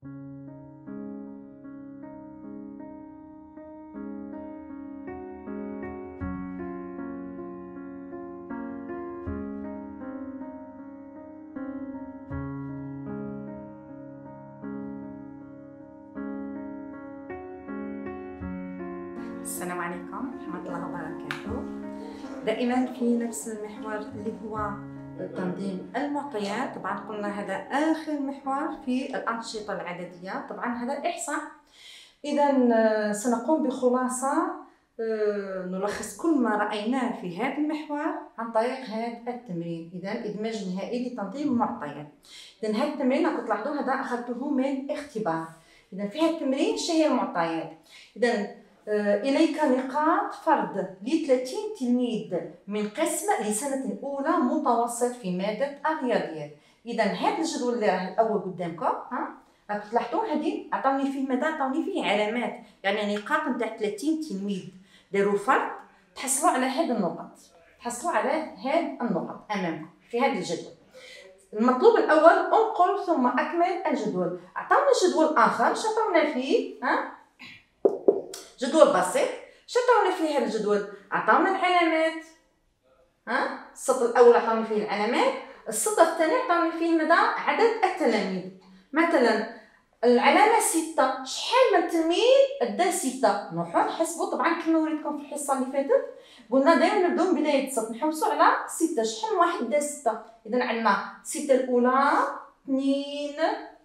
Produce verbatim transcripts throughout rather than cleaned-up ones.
السلام عليكم ورحمة الله وبركاته. دائما في نفس المحور اللي هو تنظيم المعطيات. طبعا قلنا هذا آخر محور في الأنشطة العددية، طبعا هذا إحصاء. إذا سنقوم بخلاصة نلخص كل ما رأيناه في هذا المحور عن طريق هذا التمرين. إذا إدماج نهائي لتنظيم المعطيات. إذا هذا التمرين راكم تلاحظوا هذا أخذته من اختبار. إذا في هذا التمرين اش هي المعطيات؟ إذا إليك نقاط فرد ل ثلاثين تلميذ من قسم لسنة أولى متوسط في مادة الرياضيات. إذا هذا الجدول اللي راه الأول قدامكم ها راكم تلاحظوا هذه عطاوني فيه ماذا؟ عطاوني فيه علامات، يعني نقاط نتاع ثلاثين تلميذ داروا فرد تحصلوا على هذه النقط، تحصلوا على هذه النقط أمامكم في هذا الجدول. المطلوب الأول انقل ثم أكمل الجدول. عطاونا جدول آخر اش عطاونا فيه؟ ها جدول بسيط. شنو عطاونا فيه هذا الجدول؟ عطاونا العلامات. ها السطر الاول عطاونا فيه العلامات، السطر الثاني عطاونا فيه ماذا؟ عدد التلاميذ. مثلا العلامه ستة، شحال من تلميذ دا ستة؟ نروحو نحسبو. طبعا كما وريتكم في الحصه اللي فاتت قلنا دائما نبداو من بدايه السطر نحوسو على ستة. شحال من واحد دا ستة؟ اذا عندنا ستة الاولى، اثنين،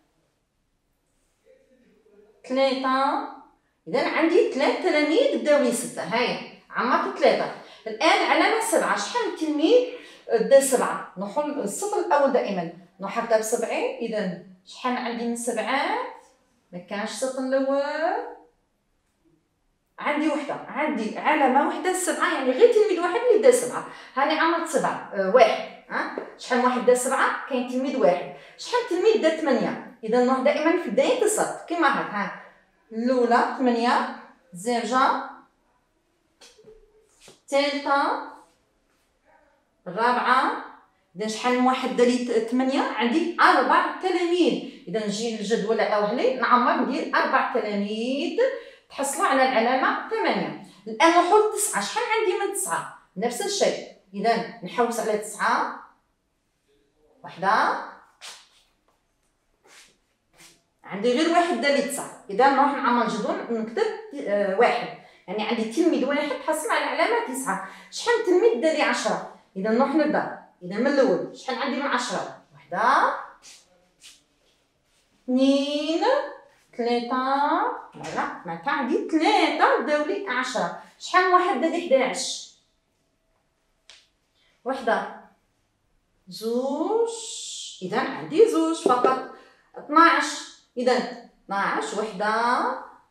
ثلاثة. إذا عندي ثلاث تلاميذ داو لي ستة. هاي عمرت ثلاثة. الآن علامة سبعة، شحال من تلميذ دا سبعة؟ نروحو للسطر الأول دائما نحطها بسبعين. إذا شحال عندي من سبعات؟ مكانش السطر الأول، عندي وحدة، عندي علامة وحدة سبعة، يعني غير تلميذ واحد اللي دا سبعة. هاني عمرت سبعة. أه واحد. ها شحال من واحد دا سبعة؟ كاين تلميذ واحد. شحال تلميذ دا ثمانية؟ إذا نروح دائما في بداية السطر كيما هاك. ها الأولى ثمانية، زوجة، الثالثة، الرابعة. إذا شحال من واحد دالي ثمانية؟ عندي أربع تلاميذ. إذا نجي للجدول الأولي نعمر ندير أربع تلاميذ تحصلوا على العلامة ثمانية. الآن نروحو لتسعة، شحال عندي من تسعة؟ نفس الشيء. إذا نحوس على تسعة، وحدة، عندي غير واحد دالي تسعة. إذا نروح نعمر الجدول نكتب آه واحد، يعني عندي تلميذ واحد تحصل على العلامة تسعة. شحال تلميذ دالي عشرة؟ إذا نروح نبدا. إذا من الأول شحال عندي من عشرة؟ وحدة، اثنين، ثلاثة. لا معناتها عندي ثلاثة داولي عشرة. شحال من واحد دالي حداعش؟ وحدة، زوج. إذا عندي زوج فقط. اثناعش. إذا اثناعش، وحدة،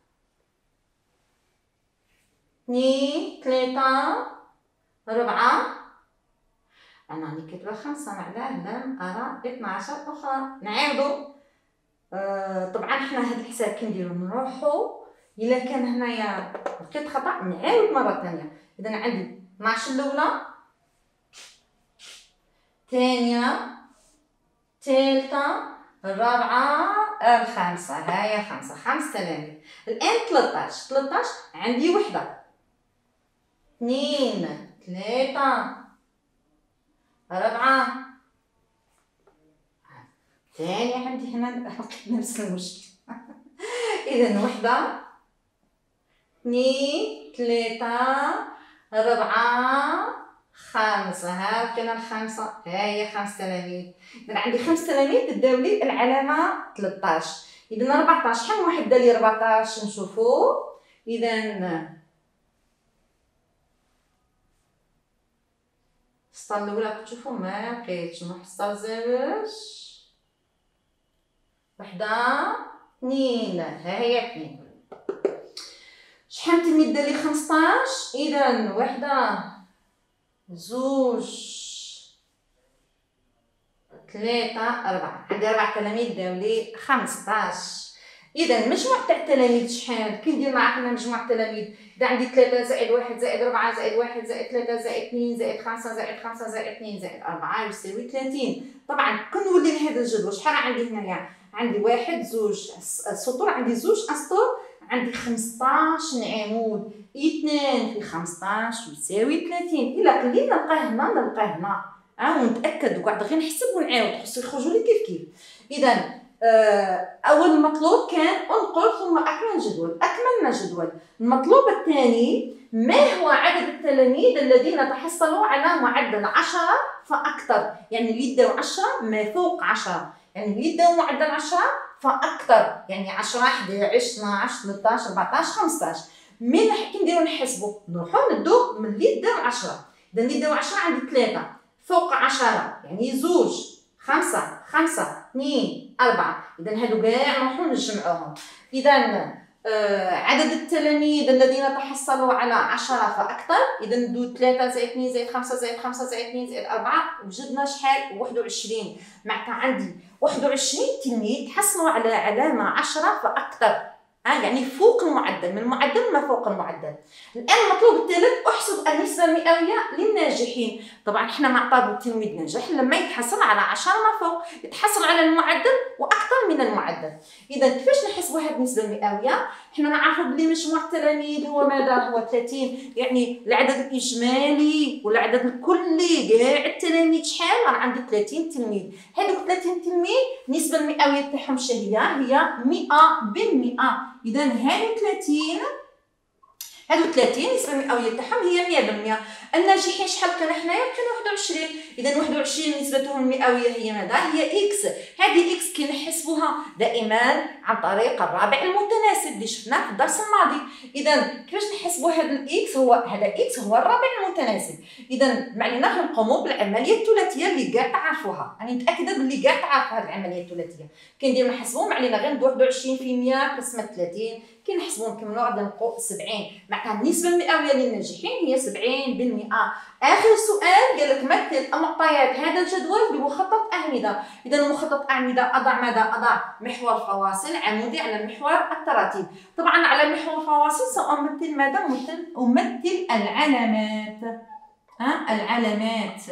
اثنين، ثلاثة، ربعة. أنا راني كاتبة خمسة، معناه لم أرى اثناعش أخرى. نعاودو. آه طبعا حنا هاد الحساب كي نديرو نروحو إلا كان هنايا لقيت خطأ نعاود مرة ثانية. إذا عندي اثناعش الأولى، الثانية، الثالثة، الرابعة، الخامسة. هاي خمسة، خمس تلاميذ. الآن ثلاثطاش، ثلاثطاش عندي وحدة، اثنين، ثلاثة، ربعة. ثاني عندي هنا نفس المشكل. إذا وحدة، اثنين، ثلاثة، ربعة، خمسة. ها كاين الخمسة. ها هي خمس تلاميذ. إذا عندي خمس تلاميذ داو لي العلامة ثلاثطاش. إذا أربعطاش، شحال من واحد دار لي أربعطاش؟ نشوفو. إذا السطر الأولى كتشوفو ما لقيتش. نروح للسطر زوج، وحدة، اثنين. ها هي اثنين. شحال تلميذ دار لي خمسطاش؟ إذا وحدة، زوج، ثلاثة، أربعة. عندي أربع تلاميذ داو لي خمسطاش. إذا المجموع تاع التلاميذ شحال؟ كي ندير مع حنا مجموع التلاميذ؟ إذا عندي ثلاثة زائد واحد زائد ربعة زائد واحد زائد ثلاثة زائد اثنين زائد خمسة زائد خمسة زائد اثنين زائد أربعة يساوي ثلاثين. طبعا كي نولي لهذا الجدول شحال عندي هنايا؟ عندي واحد زوج السطور، عندي زوج اسطر، عندي خمسطاش عمود، اثنان في خمسطاش يساوي ثلاثين. الا قلينا نلقاه هنا نلقاه هنا ها ونتاكد وكاع غير نحسب ونعاود خصو يخرجوا لي كيف كيف. اذا آه اول مطلوب كان انقل ثم اكمل جدول. اكملنا جدول. المطلوب الثاني ما هو عدد التلاميذ الذين تحصلوا على معدل عشرة فاكثر، يعني اللي يداو عشرة ما فوق عشرة، يعني اللي يداو معدل عشرة فاكثر، يعني عشرة احد عشر اثناش ثلاثطاش أربعطاش خمسطاش. من كي نديرو نحسبوا نروحو ندو من اللي يداو عشرة. اذا اللي يداو عشرة عندي ثلاثة فوق عشرة يعني زوج خمسة خمسة اثنين أربعة. إذا هادو كاع نروحو نجمعوهم. إذا آه عدد التلاميذ الذين تحصلوا على عشرة فأكثر، إذا ندو ثلاثة زائد اثنين زائد خمسة زائد خمسة زائد اثنين زائد أربعة وجدنا شحال؟ واحد وعشرين. معناتها عندي واحد وعشرين تلميذ تحصلوا على علامة عشرة فأكثر. آه يعني فوق المعدل، من المعدل ما فوق المعدل. الآن المطلوب الثالث احسب النسبة المئوية للناجحين. طبعا احنا نعتبر التلميذ ناجح لما يتحصل على عشرة ما فوق، يتحصل على المعدل وأكثر من المعدل. إذا كيفاش نحسبوا هذه النسبة المئوية؟ احنا نعرفوا بلي مجموع التلاميذ هو ماذا؟ هو ثلاثين، يعني العدد الإجمالي والعدد الكلي كاع التلاميذ شحال؟ راه عندي ثلاثين تلميذ. هذوك ثلاثين تلميذ النسبة المئوية تاعهم شهية هي مئة بالمئة. إذا هادو ثلاثين هادو ثلاثين النسبة المئوية تاعهم هي مئة بالمئة. الناجحين شحال كان حنايا؟ كان واحد وعشرين. إذا واحد وعشرين نسبتهم المئوية هي ماذا؟ هي إكس. هذه إكس كي نحسبوها دائما عن طريق الرابع المتناسب اللي شفناه في الدرس الماضي. إذا كيفاش نحسبوا هذا الإكس؟ هو هذا إكس هو الرابع المتناسب. إذا معنينا نقوموا بالعملية الثلاثية اللي كاع تعرفوها. أنا متأكدة باللي كاع تعرفوا هذه العملية الثلاثية. كي نديرو نحسبوا معنينا غير ندو واحد وعشرين في المئة قسمة ثلاثين، كي نحسبوا نكملوا غادي نلقاو سبعين. معناتها النسبة المئوية للناجحين هي سبعين بالمئة. آخر سؤال قال لك مثل معطيات هذا الجدول بمخطط أعمدة. إذا مخطط أعمدة أضع ماذا؟ أضع محور فواصل عمودي على محور التراتيب. طبعا على محور الفواصل سأمثل ماذا؟ أمثل أمثل العلامات. ها العلامات.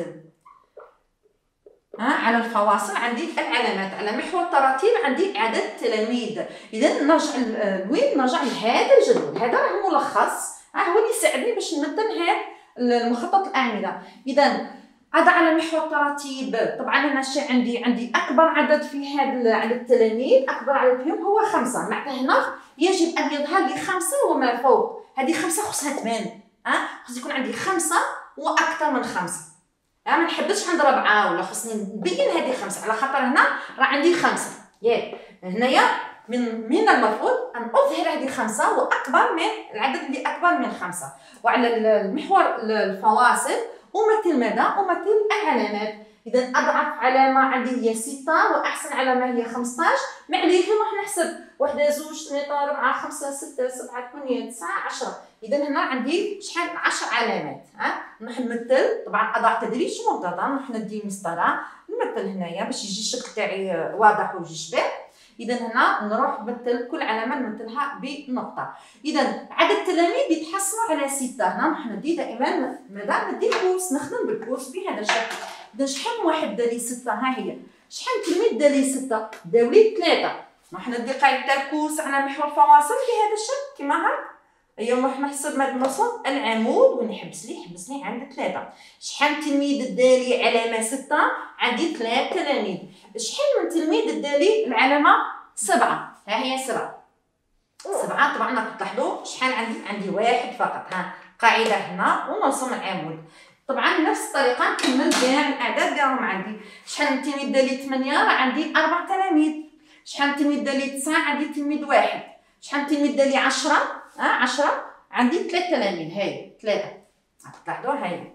ها على الفواصل عندي العلامات، على محور التراتيب عندي عدد التلاميذ. اذا نرجع لوين؟ نرجع لهذا الجدول. هذا راه ملخص، ها هو اللي يساعدني باش نمثل هذا المخطط الاعمده. اذا هذا على محور التراتيب. طبعا انا شي عندي عندي اكبر عدد في هذا عدد التلاميذ، اكبر عدد فيهم هو خمسة. معناتها هنا يجب ان يظهر لي خمسة وما فوق. هذه خمسة خصها تبان، ها خص يكون عندي خمسة واكثر من خمسة. ها ما نحبسش عند ربعة ولا خصني نبين هذه خمسة، على خاطر هنا راه عندي خمسة. ياك هنايا من من المفروض ان اظهر هذه خمسة واكبر من العدد اللي اكبر من خمسة. وعلى المحور الفواصل امثل ماذا؟ امثل العلامات. اذا اضعف علامه عندي هي ستة واحسن علامه هي خمسطاش. ما عليه نروح نحسب واحدة زوج ثلاثة أربعة خمسة ستة سبعة ثمانية تسعة عشرة. إذا هنا عندي شحال؟ عشر علامات. ها نروح نمثل. طبعا أضع تدريج منتظم، نروح ندي مسطرة نمثل هنايا باش يجي الشكل تاعي واضح ويجي شباب. إذا هنا نروح نمثل كل علامة نمثلها بنقطة. إذا عدد التلاميذ يتحصلوا على ستة. هنا نروح ندي دائما ماذا؟ ندي الكورس، نخدم بالكورس بهذا الشكل. إذا شحال من واحد دالي ستة؟ ها هي. شحال تلميذ دالي ستة؟ داولي ثلاثة. نروح ندي قاعدة الكورس على محور الفواصل بهذا الشكل كما هاك. أيوا نروح نحسب هذا الوسط العمود ونحبس لي حبس لي عند ثلاثة. شحال تلميذ دالي علامة ستة؟ عندي ثلاث تلاميذ. شحال من تلميذ دالي العلامة سبعة؟ ها هي سبعة. سبعة طبعا راكم تلاحظوا شحال عندي؟ عندي واحد فقط. ها قاعدة هنا ونرسم العمود. طبعا نفس الطريقة نكمل كاع الأعداد كاعهم عندي. شحال من تلميذ دالي ثمانية؟ راه عندي أربع تلاميذ. شحال من تلميذ دالي تسعة؟ عندي تلميذ واحد. شحال من تلميذ دالي عشرة؟ ها عشرة عندي ثلاث تلاميذ. هاي ثلاثة. تلاحظوا هاي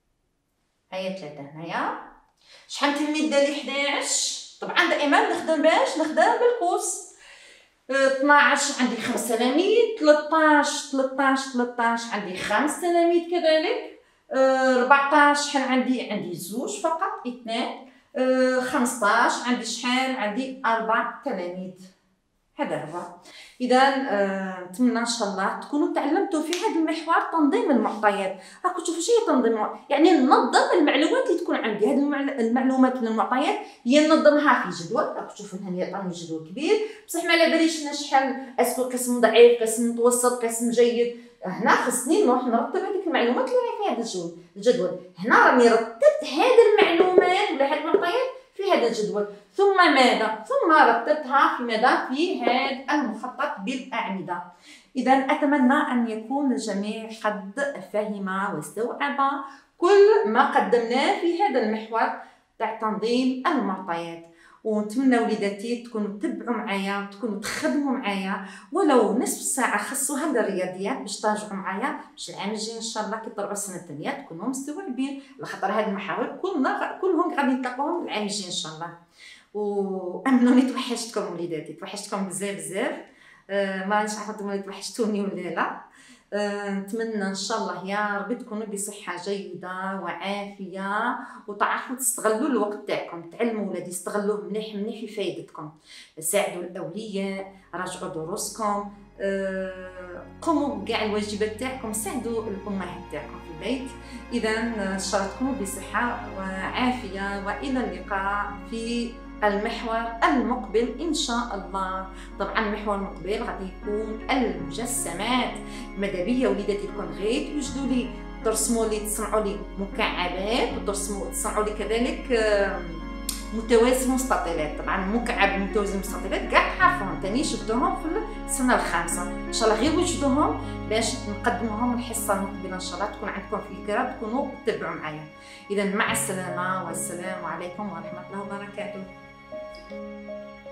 هاي ثلاثة هنايا. شحال من تلميذ دالي حداش؟ طبعا دائما نخدم باش نخدم بالقوس. اثناش عندي خمس تلاميذ. ثلاثطاش ثلاثطاش ثلاثطاش عندي خمس تلاميذ كذلك. أربعطاش شحال عندي؟ عندي زوج فقط اثنان. خمسطاش عندي شحال؟ عندي أربع تلاميذ. هذا هو. اذا آه، نتمنى ان شاء الله تكونوا تعلمتوا في هذا المحور تنظيم المعطيات. راكم تشوفوا شنو هي تنظيم، يعني ننظم المعلومات اللي تكون عندي. هذه المعلومات ولا المعطيات هي ننظمها في جدول. راكم تشوفوا هنا عطاني جدول كبير، بصح ما على باليش لنا شحال اسكو قسم ضعيف، قسم متوسط، قسم جيد. هنا خصني نروح نرتب هذيك المعلومات اللي راهي في هذا الجدول. هنا راني رتبت هذه المعلومات ولا هذه المعطيات في هذا الجدول. ثم ماذا؟ ثم رتبتها في ماذا؟ في هذا المخطط بالأعمدة. إذا أتمنى أن يكون الجميع قد فهم واستوعب كل ما قدمناه في هذا المحور تاع تنظيم المعطيات. ونتمنى وليداتي تكونوا تتبعوا معايا وتكونوا تخدموا معايا ولو نصف ساعه خصوها للرياضيات باش تراجعوا معايا، باش العام الجاي ان شاء الله كي تطلعوا السنه الثانيه تكونوا مستوعبين، لخاطر هاد المحاور كلنا كلهم غادي نتلاقاوهم العام الجاي ان شاء الله. وامنوني توحشتكم وليداتي، توحشتكم بزاف بزاف. أه ما نعرفش عرفتوا توحشتوني ولا لا. أه نتمنى ان شاء الله يا ربي تكونوا بصحه جيده وعافيه وتعرفوا تستغلوا الوقت تاعكم. تعلموا ولادي، استغلوه مليح مليح في فايدتكم. ساعدوا الاولياء، راجعوا دروسكم، أه قوموا بكاع الواجبات تاعكم، ساعدوا الامهات تاعكم في البيت. اذا ان شاء الله تكونوا بصحه وعافيه، والى اللقاء في المحور المقبل ان شاء الله. طبعا المحور المقبل غادي يكون المجسمات. ماذا بيا وليداتي تكون غير توجدوا لي ترسموا لي تصنعوا لي مكعبات وترسموا تصنعوا لي كذلك متوازي مستطيلات. طبعا مكعب متوازي مستطيلات كاع تعرفوهم ثاني شفتوهم في السنه الخامسه. ان شاء الله غير وجدوهم باش نقدموهم الحصه المقبله ان شاء الله تكون عندكم فكره تكونوا تتبعوا معايا. اذا مع السلامه والسلام عليكم ورحمه الله وبركاته.